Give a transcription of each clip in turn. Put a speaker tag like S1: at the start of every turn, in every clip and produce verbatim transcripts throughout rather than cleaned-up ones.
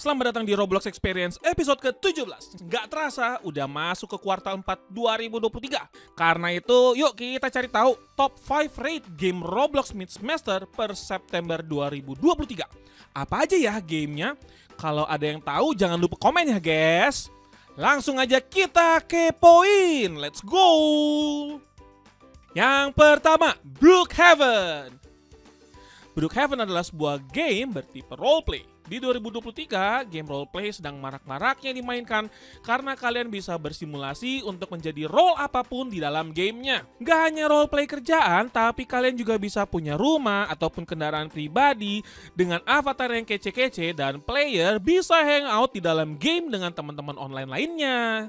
S1: selamat datang di Roblox Experience episode ke tujuh belas. Nggak terasa, udah masuk ke kuartal empat dua ribu dua puluh tiga. Karena itu, yuk kita cari tahu top lima rate game Roblox mid semester per September dua ribu dua puluh tiga. Apa aja ya gamenya? Kalau ada yang tahu, jangan lupa komen ya guys. Langsung aja kita kepoin, let's go! Yang pertama, Brookhaven. Brookhaven adalah sebuah game bertipe roleplay. Di dua ribu dua puluh tiga, game roleplay sedang marak-maraknya dimainkan karena kalian bisa bersimulasi untuk menjadi role apapun di dalam gamenya. Gak hanya roleplay kerjaan, tapi kalian juga bisa punya rumah ataupun kendaraan pribadi dengan avatar yang kece-kece dan player bisa hangout di dalam game dengan teman-teman online lainnya.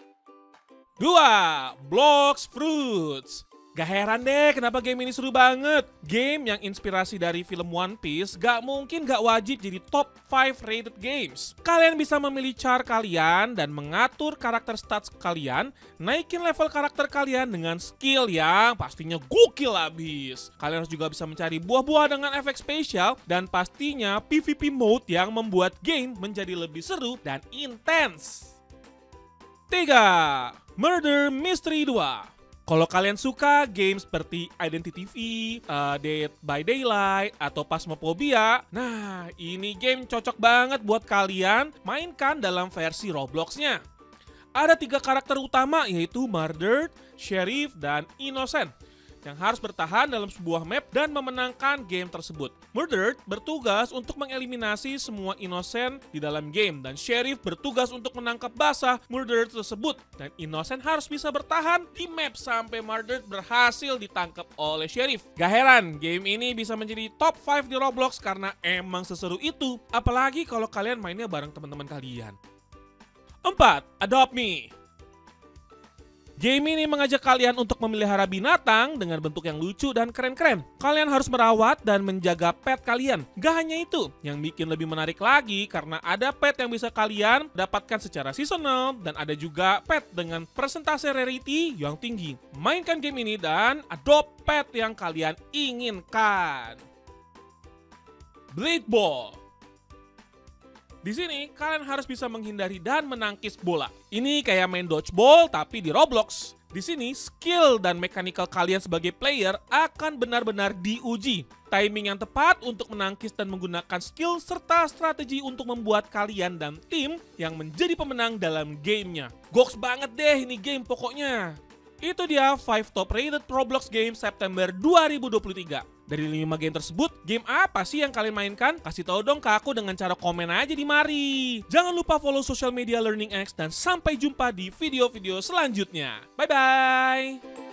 S1: Dua, Blox Fruits. Gak heran deh kenapa game ini seru banget. Game yang inspirasi dari film One Piece gak mungkin gak wajib jadi top lima rated games. Kalian bisa memilih char kalian dan mengatur karakter stats kalian, naikin level karakter kalian dengan skill yang pastinya gokil abis. Kalian juga bisa mencari buah-buah dengan efek spesial dan pastinya P V P mode yang membuat game menjadi lebih seru dan intens. Tiga, Murder Mystery dua. Kalau kalian suka game seperti Identity V, uh, Dead by Daylight, atau Phasmophobia, nah ini game cocok banget buat kalian mainkan dalam versi Roblox-nya. Ada tiga karakter utama yaitu Murdered, Sheriff, dan Innocent yang harus bertahan dalam sebuah map dan memenangkan game tersebut. Murdered bertugas untuk mengeliminasi semua Innocent di dalam game dan Sheriff bertugas untuk menangkap basah Murdered tersebut, dan Innocent harus bisa bertahan di map sampai Murdered berhasil ditangkap oleh Sheriff. Gak heran game ini bisa menjadi top lima di Roblox karena emang seseru itu, apalagi kalau kalian mainnya bareng teman-teman kalian. Empat, Adopt Me. Game ini mengajak kalian untuk memelihara binatang dengan bentuk yang lucu dan keren-keren. Kalian harus merawat dan menjaga pet kalian. Gak hanya itu, yang bikin lebih menarik lagi karena ada pet yang bisa kalian dapatkan secara seasonal dan ada juga pet dengan persentase rarity yang tinggi. Mainkan game ini dan adopt pet yang kalian inginkan. Blade Ball. Di sini kalian harus bisa menghindari dan menangkis bola. Ini kayak main dodgeball tapi di Roblox. Di sini skill dan mechanical kalian sebagai player akan benar-benar diuji. Timing yang tepat untuk menangkis dan menggunakan skill serta strategi untuk membuat kalian dan tim yang menjadi pemenang dalam gamenya. Goks banget deh ini game pokoknya. Itu dia lima top rated Roblox game September dua ribu dua puluh tiga. Dari lima game tersebut, game apa sih yang kalian mainkan? Kasih tahu dong ke aku dengan cara komen aja di mari. Jangan lupa follow social media LearningX dan sampai jumpa di video-video selanjutnya. Bye-bye!